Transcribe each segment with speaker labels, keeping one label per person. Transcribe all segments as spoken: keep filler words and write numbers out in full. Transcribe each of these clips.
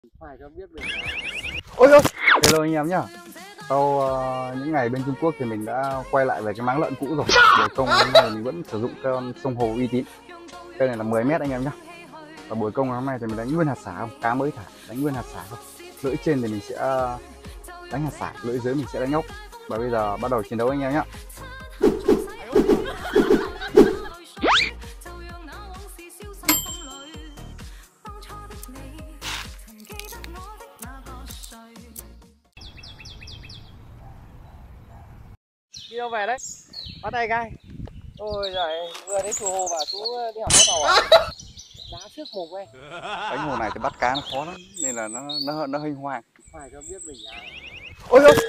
Speaker 1: Phải cho biết được.
Speaker 2: Ôi ôi, hello anh em nhá. Sau uh, những ngày bên Trung Quốc thì mình đã quay lại về cái máng lợn cũ rồi. Buổi công hôm nay mình vẫn sử dụng con sông hồ uy tín. Cây này là mười mét anh em nhá. Và buổi công hôm nay thì mình đánh nguyên hạt xả không? Cá mới thả, đánh nguyên hạt xả không? Lưỡi trên thì mình sẽ đánh hạt xả, lưỡi dưới mình sẽ đánh ốc. Và bây giờ bắt đầu chiến đấu anh em nhá.
Speaker 1: Đi đâu về đấy? Bắt tay gai. Ôi giời, vừa đến chùa hồ và chú đi học tàu à? Đá trước mồm ấy.
Speaker 2: Đánh hồ này thì bắt cá nó khó lắm nên là nó nó nó hênh hoang.
Speaker 1: Phải cho biết mình là.
Speaker 2: Ôi ôi.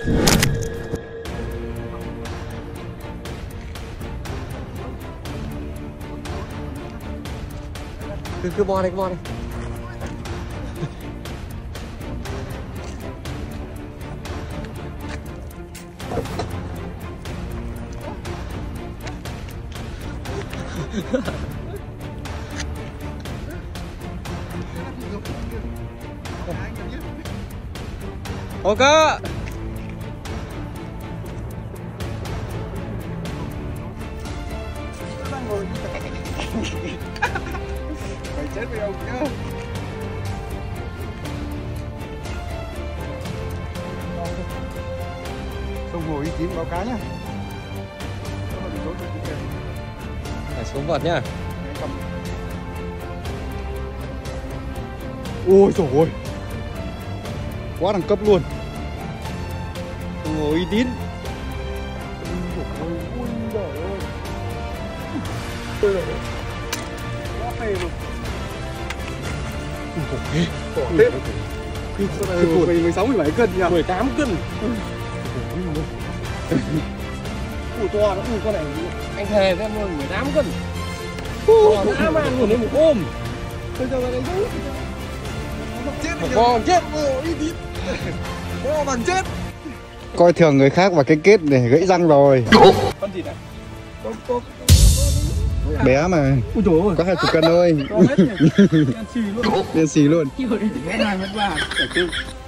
Speaker 1: Cứ cứ bo đây, cứ bo đây. Ok.
Speaker 2: Mày chết với ông nhá. Sông hồ uy tín báo cá nhá.
Speaker 1: Phải xuống vật nhá.
Speaker 2: Ôi trời ơi, quá đẳng cấp luôn. Sông hồ uy tín.
Speaker 1: Quá phê luôn.
Speaker 2: Bỏ hết. mười sáu mười bảy cân nhỉ?
Speaker 1: mười tám cân. Ui to nó, ui con này anh thề với em luôn, mười tám cân. To dã man luôn, đến một ôm. Bây giờ này chứ. Một con chết, uy tín. Con bằng chết.
Speaker 2: Coi thường người khác và cái kết để gãy răng rồi.
Speaker 1: Con gì này? Con con
Speaker 2: bé mà.
Speaker 1: ui trời ơi,
Speaker 2: có hai chục cân thôi.
Speaker 1: to hết nhỉ. Đen xì luôn.
Speaker 2: Đen xì luôn.
Speaker 1: Mét hai mét ba.